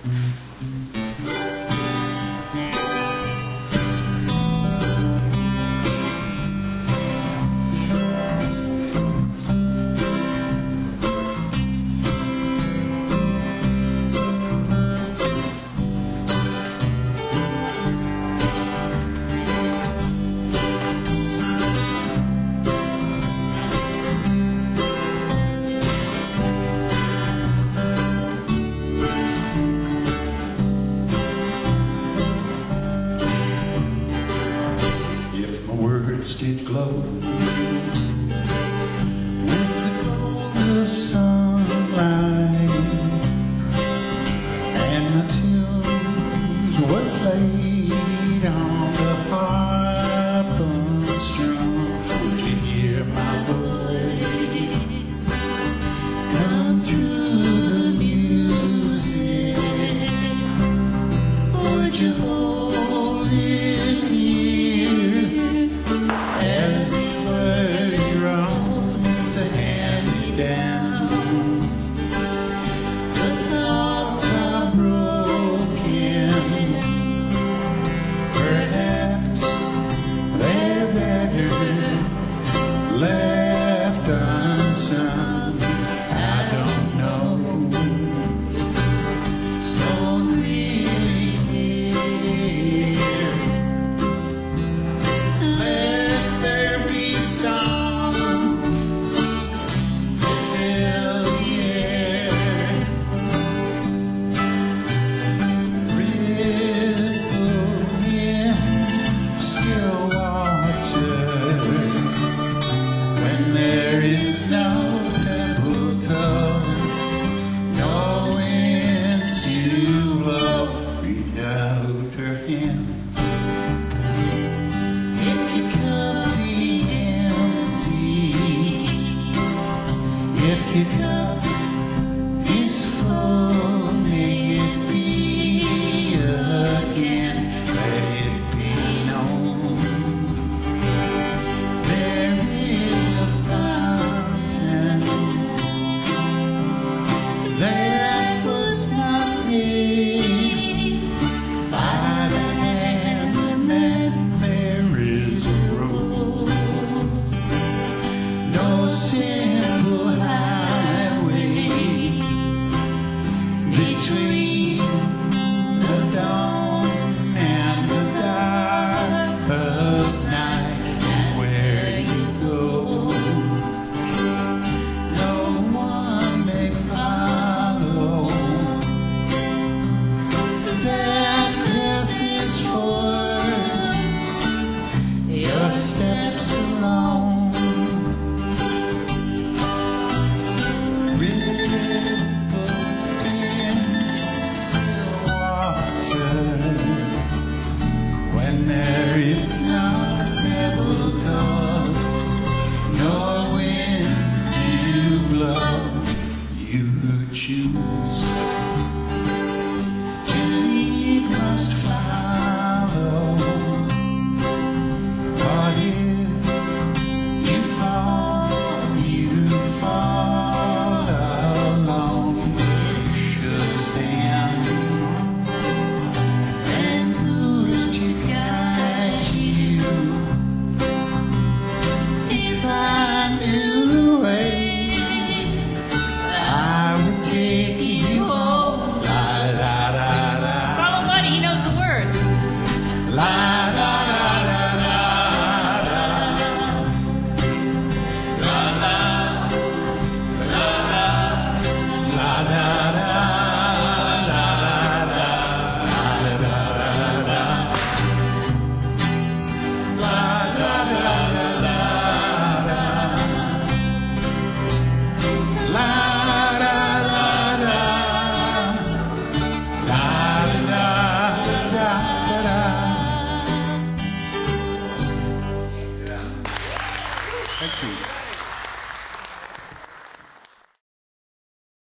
Words did glow with the gold of sunlight, and my tunes were played on the harp unstrung. Would you hear my voice come through the music? Would you hold it near as it were your own? It's a hand-me-down. The thoughts are broken, perhaps they're better left unsung. I don't know, don't really care. Let there be song to fill the air. Ripple in still water when there is no pebble toss, no wind to blow. Reach out her hand. If your cup be empty, if your cup is full, may it be again. Let it be known there is a fountain that was not made by the hand of man. There is a road, no simple highway between the dawn